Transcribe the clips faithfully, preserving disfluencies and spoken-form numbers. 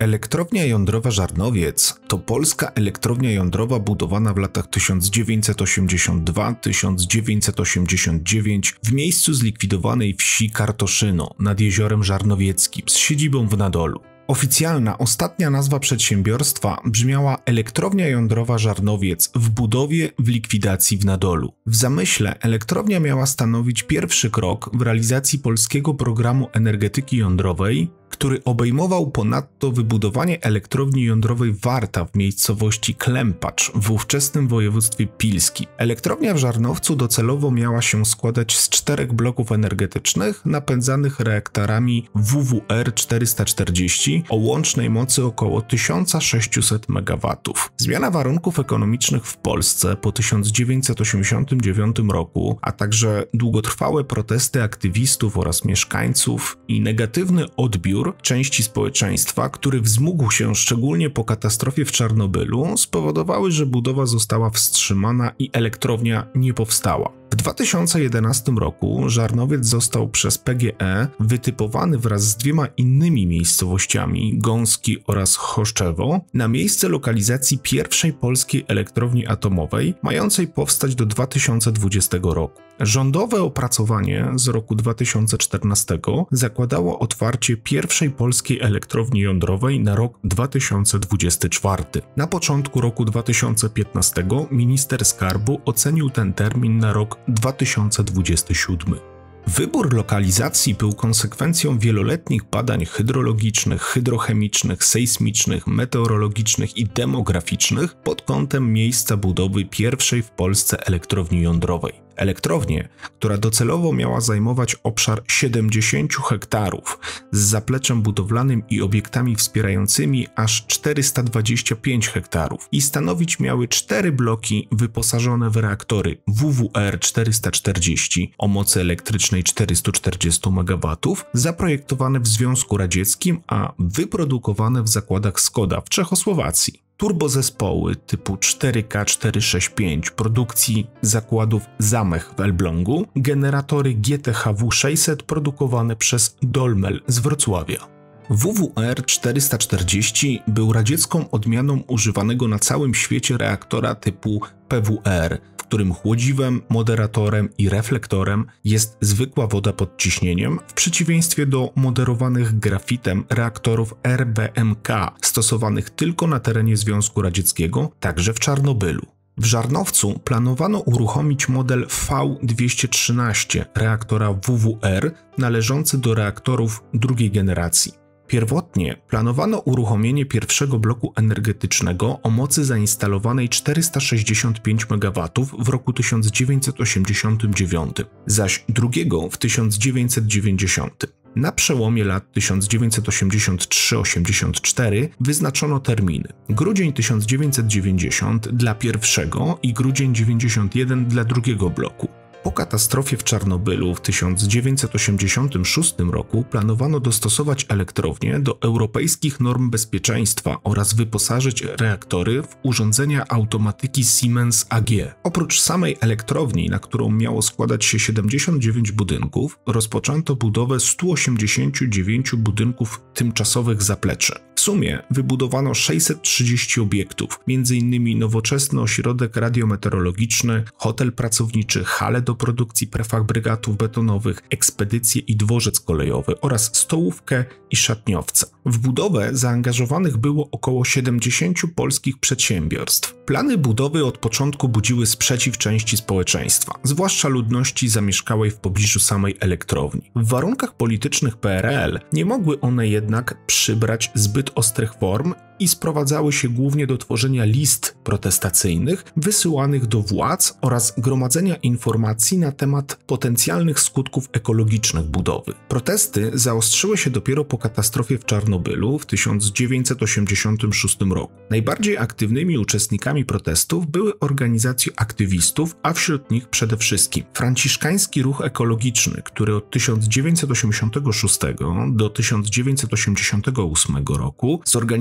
Elektrownia jądrowa Żarnowiec to polska elektrownia jądrowa budowana w latach tysiąc dziewięćset osiemdziesiąt dwa do tysiąc dziewięćset osiemdziesiąt dziewięć w miejscu zlikwidowanej wsi Kartoszyno nad Jeziorem Żarnowieckim z siedzibą w Nadolu. Oficjalna, ostatnia nazwa przedsiębiorstwa brzmiała Elektrownia Jądrowa Żarnowiec w budowie, w likwidacji w Nadolu. W zamyśle elektrownia miała stanowić pierwszy krok w realizacji polskiego programu energetyki jądrowej, który obejmował ponadto wybudowanie elektrowni jądrowej Warta w miejscowości Klempacz w ówczesnym województwie pilskim. Elektrownia w Żarnowcu docelowo miała się składać z czterech bloków energetycznych napędzanych reaktorami W W R czterysta czterdzieści o łącznej mocy około tysiąc sześćset megawatów. Zmiana warunków ekonomicznych w Polsce po tysiąc dziewięćset osiemdziesiątym dziewiątym roku, a także długotrwałe protesty aktywistów oraz mieszkańców i negatywny odbiór części społeczeństwa, który wzmógł się szczególnie po katastrofie w Czarnobylu, spowodowały, że budowa została wstrzymana i elektrownia nie powstała. W dwa tysiące jedenastym roku Żarnowiec został przez P G E wytypowany wraz z dwiema innymi miejscowościami, Gąski oraz Choszczewo, na miejsce lokalizacji pierwszej polskiej elektrowni atomowej, mającej powstać do dwa tysiące dwudziestego roku. Rządowe opracowanie z roku dwa tysiące czternastego zakładało otwarcie pierwszej polskiej elektrowni jądrowej na rok dwa tysiące dwudziesty czwarty. Na początku roku dwa tysiące piętnastego minister skarbu ocenił ten termin na rok dwa tysiące dwudziesty siódmy. Wybór lokalizacji był konsekwencją wieloletnich badań hydrologicznych, hydrochemicznych, sejsmicznych, meteorologicznych i demograficznych pod kątem miejsca budowy pierwszej w Polsce elektrowni jądrowej. Elektrownię, która docelowo miała zajmować obszar siedemdziesiąt hektarów z zapleczem budowlanym i obiektami wspierającymi aż czterysta dwadzieścia pięć hektarów i stanowić miały cztery bloki wyposażone w reaktory W W R czterysta czterdzieści o mocy elektrycznej czterysta czterdzieści megawatów, zaprojektowane w Związku Radzieckim, a wyprodukowane w zakładach Skoda w Czechosłowacji. Turbozespoły typu cztery K czterysta sześćdziesiąt pięć produkcji zakładów Zamech w Elblągu, generatory G T H W sześćset produkowane przez Dolmel z Wrocławia. W W R czterysta czterdzieści był radziecką odmianą używanego na całym świecie reaktora typu P W R, w którym chłodziwem, moderatorem i reflektorem jest zwykła woda pod ciśnieniem, w przeciwieństwie do moderowanych grafitem reaktorów R B M K stosowanych tylko na terenie Związku Radzieckiego, także w Czarnobylu. W Żarnowcu planowano uruchomić model V dwieście trzynaście reaktora W W R należący do reaktorów drugiej generacji. Pierwotnie planowano uruchomienie pierwszego bloku energetycznego o mocy zainstalowanej czterysta sześćdziesiąt pięć megawatów w roku tysiąc dziewięćset osiemdziesiątym dziewiątym, zaś drugiego w tysiąc dziewięćset dziewięćdziesiątym. Na przełomie lat tysiąc dziewięćset osiemdziesiąt trzy do osiemdziesiąt cztery wyznaczono terminy: grudzień tysiąc dziewięćset dziewięćdziesiąt dla pierwszego i grudzień dziewięćdziesiąt jeden dla drugiego bloku. Po katastrofie w Czarnobylu w tysiąc dziewięćset osiemdziesiątym szóstym roku planowano dostosować elektrownię do europejskich norm bezpieczeństwa oraz wyposażyć reaktory w urządzenia automatyki Siemens A G. Oprócz samej elektrowni, na którą miało składać się siedemdziesiąt dziewięć budynków, rozpoczęto budowę stu osiemdziesięciu dziewięciu budynków tymczasowych zapleczy. W sumie wybudowano sześćset trzydzieści obiektów, między innymi nowoczesny ośrodek radiometeorologiczny, hotel pracowniczy, hale do produkcji prefabrygatów betonowych, ekspedycje i dworzec kolejowy oraz stołówkę i szatniowce. W budowę zaangażowanych było około siedemdziesięciu polskich przedsiębiorstw. Plany budowy od początku budziły sprzeciw części społeczeństwa, zwłaszcza ludności zamieszkałej w pobliżu samej elektrowni. W warunkach politycznych P R L nie mogły one jednak przybrać zbyt ostrych form i sprowadzały się głównie do tworzenia list protestacyjnych wysyłanych do władz oraz gromadzenia informacji na temat potencjalnych skutków ekologicznych budowy. Protesty zaostrzyły się dopiero po katastrofie w Czarnobylu w tysiąc dziewięćset osiemdziesiątym szóstym roku. Najbardziej aktywnymi uczestnikami protestów były organizacje aktywistów, a wśród nich przede wszystkim Franciszkański Ruch Ekologiczny, który od tysiąc dziewięćset osiemdziesiątego szóstego do tysiąc dziewięćset osiemdziesiątego ósmego roku zorganizował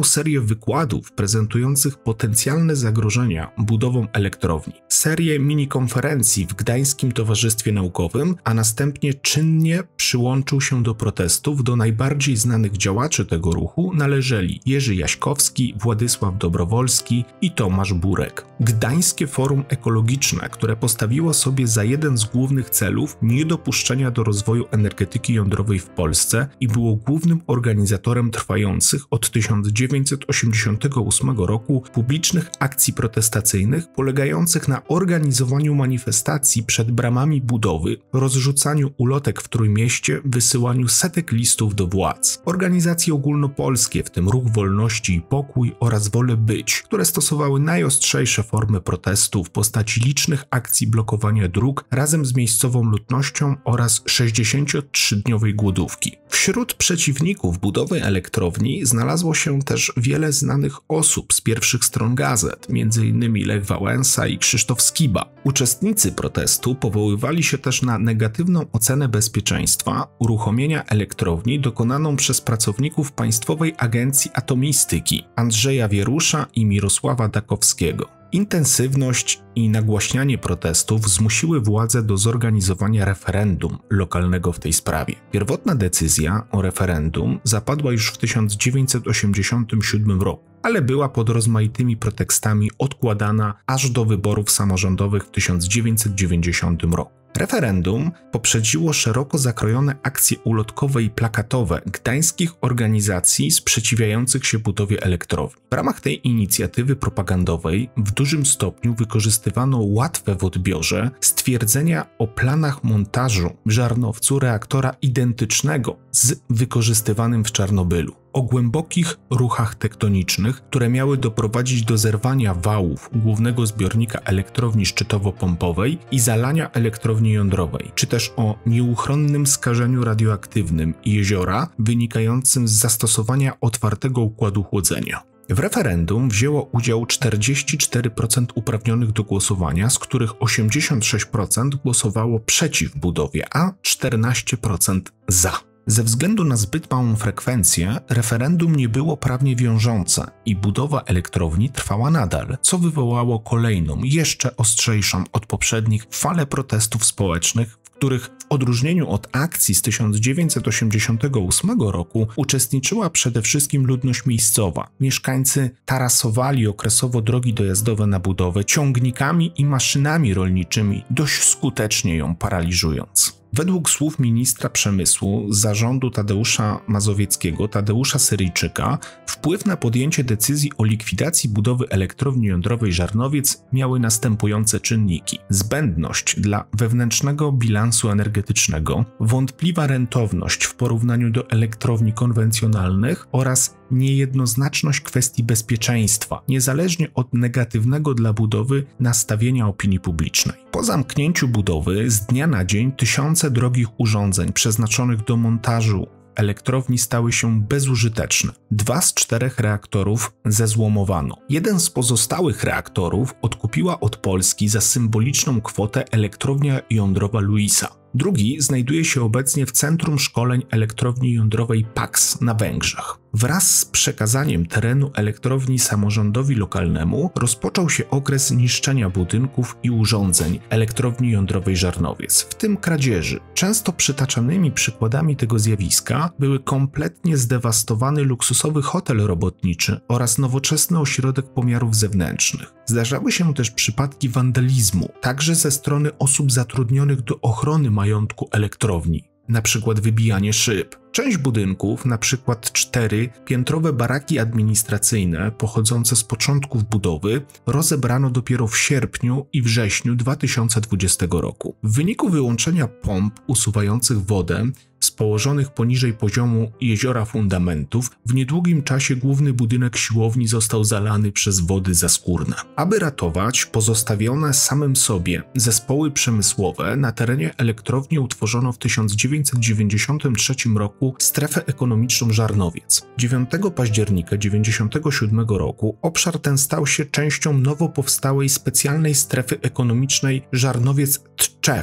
serię wykładów prezentujących potencjalne zagrożenia budową elektrowni, serię minikonferencji w Gdańskim Towarzystwie Naukowym, a następnie czynnie przyłączył się do protestów. Do najbardziej znanych działaczy tego ruchu należeli Jerzy Jaśkowski, Władysław Dobrowolski i Tomasz Burek. Gdańskie Forum Ekologiczne, które postawiło sobie za jeden z głównych celów niedopuszczenia do rozwoju energetyki jądrowej w Polsce i było głównym organizatorem trwających od tysiąc dziewięćset osiemdziesiątego ósmego roku publicznych akcji protestacyjnych polegających na organizowaniu manifestacji przed bramami budowy, rozrzucaniu ulotek w Trójmieście, wysyłaniu setek listów do władz. Organizacje ogólnopolskie, w tym Ruch Wolności i Pokój oraz Wolę Być, które stosowały najostrzejsze formy protestu w postaci licznych akcji blokowania dróg razem z miejscową ludnością oraz sześćdziesięciotrzydniowej głodówki. Wśród przeciwników budowy elektrowni znalazło się też wiele znanych osób z pierwszych stron gazet, między innymi Lech Wałęsa i Krzysztof Skiba. Uczestnicy protestu powoływali się też na negatywną ocenę bezpieczeństwa uruchomienia elektrowni dokonaną przez pracowników Państwowej Agencji Atomistyki Andrzeja Wierusza i Mirosława Dakowskiego. Intensywność i nagłaśnianie protestów zmusiły władze do zorganizowania referendum lokalnego w tej sprawie. Pierwotna decyzja o referendum zapadła już w tysiąc dziewięćset osiemdziesiątym siódmym roku, ale była pod rozmaitymi pretekstami odkładana aż do wyborów samorządowych w tysiąc dziewięćset dziewięćdziesiątym roku. Referendum poprzedziło szeroko zakrojone akcje ulotkowe i plakatowe gdańskich organizacji sprzeciwiających się budowie elektrowni. W ramach tej inicjatywy propagandowej w dużym stopniu wykorzystywano łatwe w odbiorze stwierdzenia o planach montażu w Żarnowcu reaktora identycznego z wykorzystywanym w Czarnobylu, o głębokich ruchach tektonicznych, które miały doprowadzić do zerwania wałów głównego zbiornika elektrowni szczytowo-pompowej i zalania elektrowni jądrowej, czy też o nieuchronnym skażeniu radioaktywnym jeziora wynikającym z zastosowania otwartego układu chłodzenia. W referendum wzięło udział czterdzieści cztery procent uprawnionych do głosowania, z których osiemdziesiąt sześć procent głosowało przeciw budowie, a czternaście procent za. Ze względu na zbyt małą frekwencję referendum nie było prawnie wiążące i budowa elektrowni trwała nadal, co wywołało kolejną, jeszcze ostrzejszą od poprzednich falę protestów społecznych, w których w odróżnieniu od akcji z tysiąc dziewięćset osiemdziesiątego ósmego roku uczestniczyła przede wszystkim ludność miejscowa. Mieszkańcy tarasowali okresowo drogi dojazdowe na budowę ciągnikami i maszynami rolniczymi, dość skutecznie ją paraliżując. Według słów ministra przemysłu z zarządu Tadeusza Mazowieckiego, Tadeusza Syryjczyka, wpływ na podjęcie decyzji o likwidacji budowy elektrowni jądrowej Żarnowiec miały następujące czynniki: zbędność dla wewnętrznego bilansu energetycznego, wątpliwa rentowność w porównaniu do elektrowni konwencjonalnych oraz niejednoznaczność kwestii bezpieczeństwa, niezależnie od negatywnego dla budowy nastawienia opinii publicznej. Po zamknięciu budowy z dnia na dzień tysiące drogich urządzeń przeznaczonych do montażu elektrowni stały się bezużyteczne. Dwa z czterech reaktorów zezłomowano. Jeden z pozostałych reaktorów odkupiła od Polski za symboliczną kwotę elektrownia jądrowa Luisa. Drugi znajduje się obecnie w Centrum Szkoleń Elektrowni Jądrowej Paks na Węgrzech. Wraz z przekazaniem terenu elektrowni samorządowi lokalnemu rozpoczął się okres niszczenia budynków i urządzeń elektrowni jądrowej Żarnowiec, w tym kradzieży. Często przytaczanymi przykładami tego zjawiska były kompletnie zdewastowany luksusowy hotel robotniczy oraz nowoczesny ośrodek pomiarów zewnętrznych. Zdarzały się też przypadki wandalizmu, także ze strony osób zatrudnionych do ochrony majątku elektrowni, na przykład wybijanie szyb. Część budynków, na przykład cztery piętrowe baraki administracyjne pochodzące z początków budowy, rozebrano dopiero w sierpniu i wrześniu dwa tysiące dwudziestego roku. W wyniku wyłączenia pomp usuwających wodę z położonych poniżej poziomu jeziora fundamentów, w niedługim czasie główny budynek siłowni został zalany przez wody zaskórne. Aby ratować pozostawione samym sobie zespoły przemysłowe, na terenie elektrowni utworzono w tysiąc dziewięćset dziewięćdziesiątym trzecim roku strefę ekonomiczną Żarnowiec. dziewiątego października tysiąc dziewięćset dziewięćdziesiątego siódmego roku obszar ten stał się częścią nowo powstałej specjalnej strefy ekonomicznej Żarnowiec-Tczew.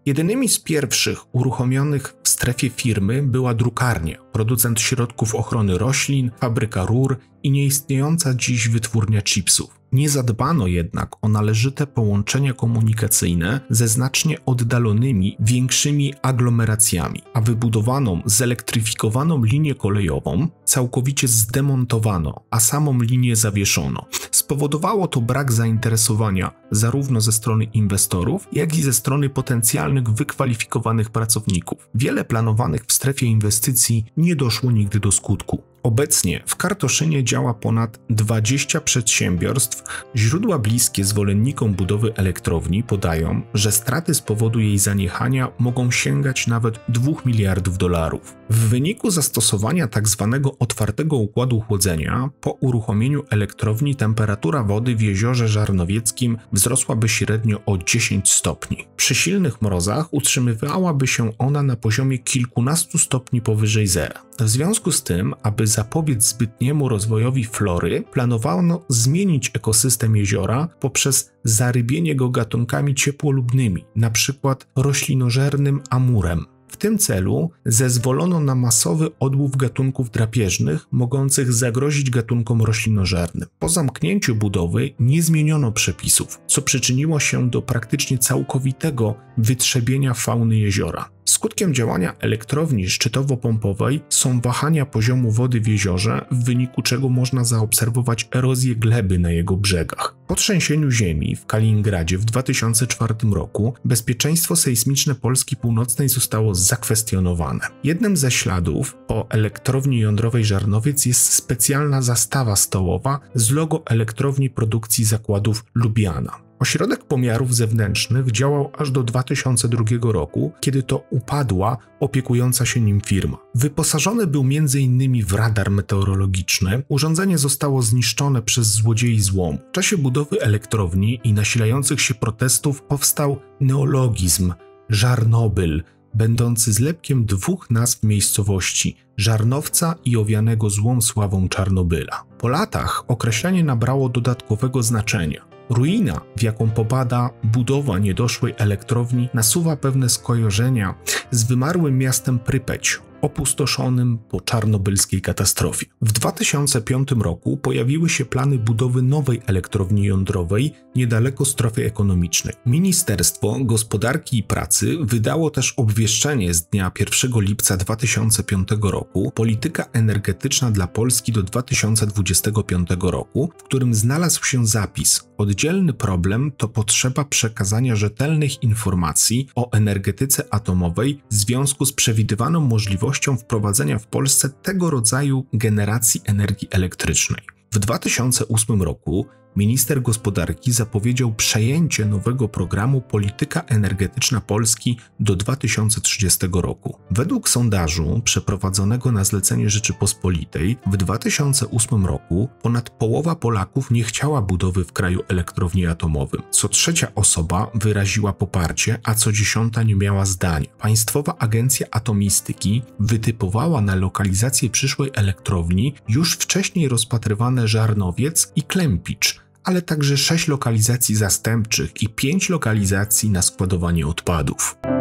Jedynymi z pierwszych uruchomionych w strefie firmy była drukarnia, producent środków ochrony roślin, fabryka rur i nieistniejąca dziś wytwórnia chipsów. Nie zadbano jednak o należyte połączenia komunikacyjne ze znacznie oddalonymi, większymi aglomeracjami, a wybudowaną, zelektryfikowaną linię kolejową całkowicie zdemontowano, a samą linię zawieszono. Spowodowało to brak zainteresowania zarówno ze strony inwestorów, jak i ze strony potencjalnych wykwalifikowanych pracowników. Wiele planowanych w strefie inwestycji nie doszło nigdy do skutku. Obecnie w Kartoszynie działa ponad dwadzieścia przedsiębiorstw. Źródła bliskie zwolennikom budowy elektrowni podają, że straty z powodu jej zaniechania mogą sięgać nawet dwóch miliardów dolarów. W wyniku zastosowania tzw. otwartego układu chłodzenia po uruchomieniu elektrowni temperatura wody w jeziorze Żarnowieckim wzrosłaby średnio o dziesięć stopni. Przy silnych mrozach utrzymywałaby się ona na poziomie kilkunastu stopni powyżej zera. W związku z tym, aby zapobiec zbytniemu rozwojowi flory, planowano zmienić ekosystem jeziora poprzez zarybienie go gatunkami ciepłolubnymi, np. roślinożernym amurem. W tym celu zezwolono na masowy odłów gatunków drapieżnych mogących zagrozić gatunkom roślinożernym. Po zamknięciu budowy nie zmieniono przepisów, co przyczyniło się do praktycznie całkowitego wytrzebienia fauny jeziora. Skutkiem działania elektrowni szczytowo-pompowej są wahania poziomu wody w jeziorze, w wyniku czego można zaobserwować erozję gleby na jego brzegach. Po trzęsieniu ziemi w Kaliningradzie w dwa tysiące czwartym roku bezpieczeństwo sejsmiczne Polski Północnej zostało zakwestionowane. Jednym ze śladów po elektrowni jądrowej Żarnowiec jest specjalna zastawa stołowa z logo elektrowni produkcji zakładów Lubiana. Ośrodek pomiarów zewnętrznych działał aż do dwa tysiące drugiego roku, kiedy to upadła opiekująca się nim firma. Wyposażony był między innymi w radar meteorologiczny. Urządzenie zostało zniszczone przez złodziei złomu. W czasie budowy elektrowni i nasilających się protestów powstał neologizm Żarnobyl, będący zlepkiem dwóch nazw miejscowości – Żarnowca i owianego złą sławą Czarnobyla. Po latach określenie nabrało dodatkowego znaczenia. Ruina, w jaką popada budowa niedoszłej elektrowni, nasuwa pewne skojarzenia z wymarłym miastem Prypeć, opustoszonym po czarnobylskiej katastrofie. W dwa tysiące piątym roku pojawiły się plany budowy nowej elektrowni jądrowej niedaleko strefy ekonomicznej. Ministerstwo Gospodarki i Pracy wydało też obwieszczenie z dnia pierwszego lipca dwa tysiące piątego roku Polityka energetyczna dla Polski do dwa tysiące dwudziestego piątego roku, w którym znalazł się zapis: oddzielny problem to potrzeba przekazania rzetelnych informacji o energetyce atomowej w związku z przewidywaną możliwością wprowadzenia w Polsce tego rodzaju generacji energii elektrycznej. W dwa tysiące ósmym roku minister gospodarki zapowiedział przejęcie nowego programu Polityka energetyczna Polski do dwa tysiące trzydziestego roku. Według sondażu przeprowadzonego na zlecenie Rzeczypospolitej w dwa tysiące ósmym roku ponad połowa Polaków nie chciała budowy w kraju elektrowni atomowej. Co trzecia osoba wyraziła poparcie, a co dziesiąta nie miała zdania. Państwowa Agencja Atomistyki wytypowała na lokalizację przyszłej elektrowni już wcześniej rozpatrywane Żarnowiec i Klempicz, ale także sześć lokalizacji zastępczych i pięć lokalizacji na składowanie odpadów.